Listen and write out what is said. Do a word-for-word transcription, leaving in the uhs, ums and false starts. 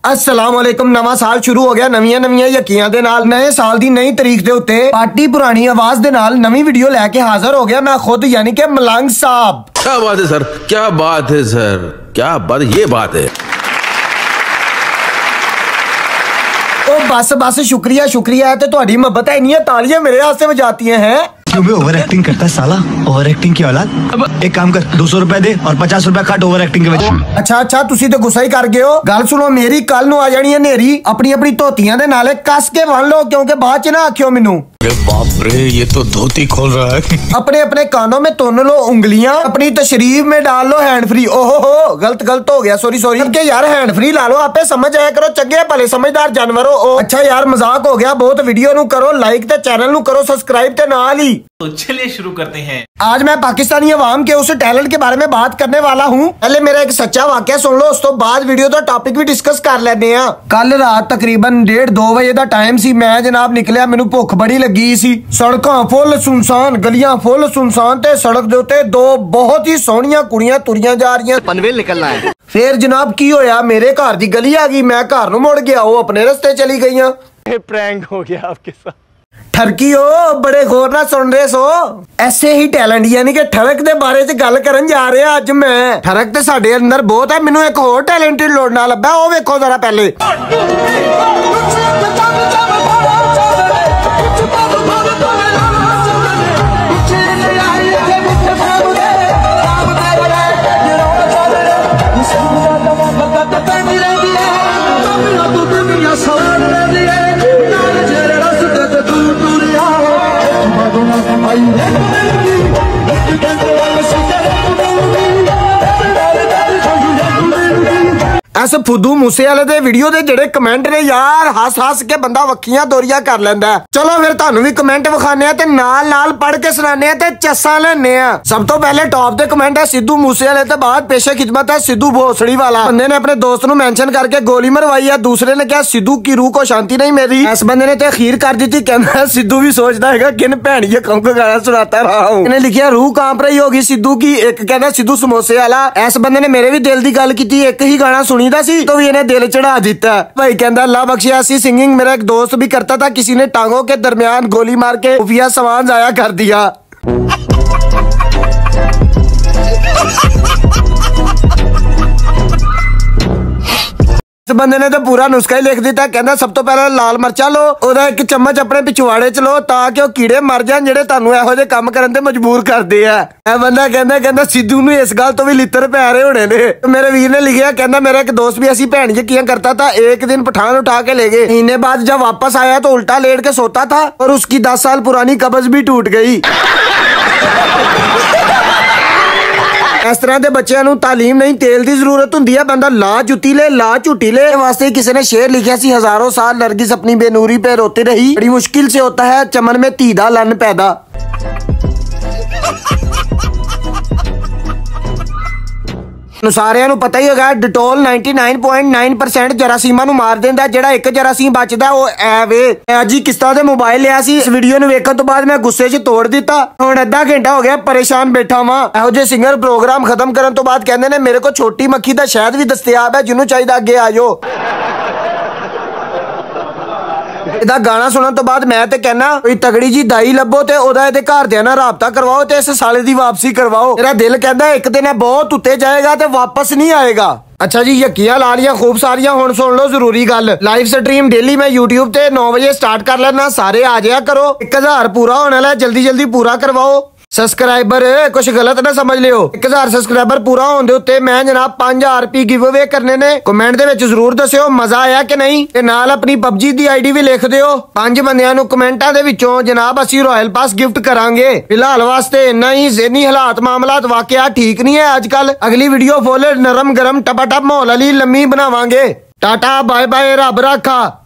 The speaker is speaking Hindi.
अस्सलाम वालेकुम। नवा साल शुरू हो गया नवीਆਂ ਨਵੀਆਂ ਯਕੀਆਂ ਦੇ ਨਾਲ। नए साल ਦੀ नई तारीख ਦੇ ਉੱਤੇ ਪਾਰਟੀ ਪੁਰਾਣੀ ਆਵਾਜ਼ ਦੇ ਨਾਲ ਨਵੀਂ ਵੀਡੀਓ ਲੈ ਕੇ ਹਾਜ਼ਰ ਹੋ ਗਿਆ मैं खुद यानी कि मलंग साहब। क्या बात है सर, क्या बात है सर, क्या बात, ये बात है। ओ बस बस शुक्रिया शुक्रिया है तो तुम्हारी मोहब्बत है इन्नी तालियां मेरे वास्ते बजाती हैं। क्यों भी ओवर एक्टिंग करता है साला, ओवर एक्टिंग की औलाद। अब एक काम कर, दो सौ रुपए दे और पचास रुपए काट ओवर एक्टिंग के वजह। अच्छा अच्छा तुसी तो गुस्सा ही कर गए हो। गल सुनो मेरी, कल नू आ जानी है नेरी। अपनी अपनी धोतियां दे नाले कस के बन लो क्योंकि बाद च ना आखियो मैनू। अरे बाप रे, ये तो धोती खोल रहा है। अपने अपने कानों में तुन लो उंगलियां, अपनी तशरीफ में डाल लो हैंड फ्री। ओहो हो गलत गलत हो गया, सॉरी सॉरी। के यार हैंड फ्री ला लो, आपे समझ आया करो, चंगे भले समझदार जानवर हो। अच्छा यार मजाक हो गया बहुत। वीडियो नु करो लाइक ते चैनल नु करो सब्सक्राइब ते नाल ही। तो चलिए शुरू करते हैं। आज मैं पाकिस्तानी अवाम के उस टैलेंट के बारे में बात करने वाला हूँ। पहले मेरा एक सच्चा वाकया सुन लो, उस तो बाद वीडियो तो टॉपिक भी डिस्कस कर लेने हैं। कल रात तकरीबन डेढ़ दो बजे का टाइम सी, मैं जनाब निकलिया, मैनू भुख बड़ी लगी सी। सड़कों फुल सुनसान, गलियां फुल सुनसान ते सड़क दे उत्ते दो बहुत ही सोहनियां कुड़ियां तुरियां जा रही। पनवेल निकलना है। फिर जनाब की होया, मेरे घर दी गली आ गई, मैं घर नू मुड़ गया, वो अपने रस्ते चली गई। प्रैंक हो गया आपके साथ। ठरकी हो बड़े गौर ना सुन रहे सो। ऐसे ही टैलेंट यानी कि ठरक दे बारे च गल करन जा रहे हैं अज मैं। ठरक ते साडे अंदर बहुत है, मैनू एक होर टैलेंटेड लोड़ना लब्बा, ओ वेखो जरा पहले। ऐसे फुद्दू मूसे वाले दे वीडियो दे जेड़े कमेंट ने यार, हस हस के बंदा वक्खियां दोरियां कर लेंदा है। चलो फिर तानू भी कमेंट विखाने ते नाल नाल पढ़ के सुनाने ते चस्सा लेने। सब तो पहले टॉप दे कमेंट है सिद्धू मूसे वाले ते बाद पेशे खिदमत है सिद्धू भोसड़ी वाला। बंदे ने अपने दोस्त नु मेंशन करके गोली मरवाई है। दूसरे ने कहा सिद्धू की रूह को शांति नहीं मिली। इस बंदे ने तो अखीर कर दी थी, कहना सिद्धू भी सोचता है किन भैनिया कौन को गाना सुनाता रहा हूँ। इन्हें लिखिया रूह कांप रही होगी सिद्धू की। एक कहना सिद्धू समोसे वाला। इस बंदे ने मेरे भी दिल की गल की, एक ही गाना सुनी दा सी तो भी इन्हें दिल चढ़ा दिता। भाई कहता अल्लाह बख्शिया सी सिंगिंग मेरा एक दोस्त भी करता था, किसी ने टांगों के दरमियान गोली मार के खुफिया सामान जाया कर दिया। इस बंदे ने तो पूरा नुस्खा ही लिख दिता। कहना सब तो पहले लाल मरचा लो, ओदा एक चम्मच अपने पिछवाड़े च लो ताकि वो कीड़े मर जान जेड़े तानू इहो जे काम करन ते मजबूर करदे आ। ए बंदा कहंदा कहंदा सिद्धू नू इस गल तो भी लित्र पै रहे होने ने। तो मेरे वीर ने लिखिया, कहंदा मेरा एक दोस्त भी ऐसी भैन यकीन करता था। एक दिन पठान उठा के ले गए, महीने बाद जब वापस आया तो उल्टा लेट के सोता था और उसकी दस साल पुरानी कब्ज भी टूट गई। इस तरह के बच्चों नू तालीम नहीं तेल की जरूरत होंदी है। बंदा ला जुती ले ला झूठी ले वास्ते किसी ने शेर लिखा सी, हजारों साल नरगिस अपनी बेनूरी पे रोती रही, बड़ी मुश्किल से होता है चमन में धी दा लन पैदा। सारिਆਂ ਨੂੰ पता ही होगा डिटोल निन्यानवे पॉइंट नौ परसेंट जरासीमां ਨੂੰ ਮਾਰ ਦਿੰਦਾ, ਜਿਹੜਾ ਇੱਕ ਜਰਾਸੀਮ ਬਚਦਾ ਉਹ ਐ ਵੇ। ਅੱਜ ਹੀ ਕਿਸ਼ਤਾਂ ਦੇ ਮੋਬਾਈਲ ਲਿਆ ਸੀ, ਇਸ ਵੀਡੀਓ ਨੂੰ ਵੇਖਣ ਤੋਂ ਬਾਅਦ ਮੈਂ ਗੁੱਸੇ 'ਚ ਤੋੜ ਦਿੱਤਾ। ਹੁਣ ਅੱਧਾ ਘੰਟਾ ਹੋ ਗਿਆ ਪਰੇਸ਼ਾਨ ਬੈਠਾ ਵਾਂ। ਇਹੋ ਜਿਹੇ ਸਿੰਗਰ ਪ੍ਰੋਗਰਾਮ ਖਤਮ ਕਰਨ ਤੋਂ ਬਾਅਦ ਕਹਿੰਦੇ ਨੇ ਮੇਰੇ ਕੋਲ ਛੋਟੀ ਮੱਖੀ ਦਾ ਸ਼ਹਿਦ ਵੀ ਦਸਤਿਆਬ ਹੈ, ਜਿਹਨੂੰ ਚਾਹੀਦਾ ਅੱਗੇ ਆ ਜਾਓ। ਇਹਦਾ ਗਾਣਾ ਸੁਣਨ ਤੋਂ ਬਾਅਦ ਮੈਂ ਤੇ ਕਹਿਣਾ ਕੋਈ ਤਗੜੀ ਜੀ ਦਾਈ ਲੱਭੋ ਤੇ ਉਹਦਾ ਇਹਦੇ ਘਰਦਿਆਂ ਨਾਲ ਰਾਬਤਾ ਕਰਵਾਓ ਤੇ ਇਸ ਸਾਲੇ ਦੀ ਵਾਪਸੀ ਕਰਵਾਓ। ਮੇਰਾ ਦਿਲ ਕਹਿੰਦਾ ਇੱਕ ਦਿਨ ਇਹ ਬਹੁਤ ਉੱਤੇ ਜਾਏਗਾ ਤੇ ਵਾਪਸ ਨਹੀਂ ਆਏਗਾ। अच्छा जी यकीया ला लिया खूब सारिया, हुण सुन लो जरूरी गल। लाइव स्ट्रीम डेली मैं यूट्यूब ते नौ बजे स्टार्ट कर लेना, सारे आ जाया करो। एक हजार पूरा होने वाला, जल्दी जल्दी पूरा करवाओ। सब्सक्राइबर कुछ गलत ना समझ लियो। एक हजार सब्सक्राइबर पूरा होने दे उत्ते मैं जनाब पांच हजार रुपये गिव अवे करने ने। कमेंट दे विच जरूर दस्सियो मजा आया कि नहीं, ते नाल अपनी पबजी दी आईडी भी लिख दियो। पांच बंदियां नू कमेंटां दे विचों जनाब असी रॉयल पास गिफ्ट करांगे। फिलहाल वास्ते इन्ना ही। ज़हनी हालात मामलात वाकया ठीक नहीं है आजकल। अगली वीडियो फुल नरम गरम टपा टप माहौल वाली लम्मी बनावांगे। टाटा बाय बाय, रब रखा।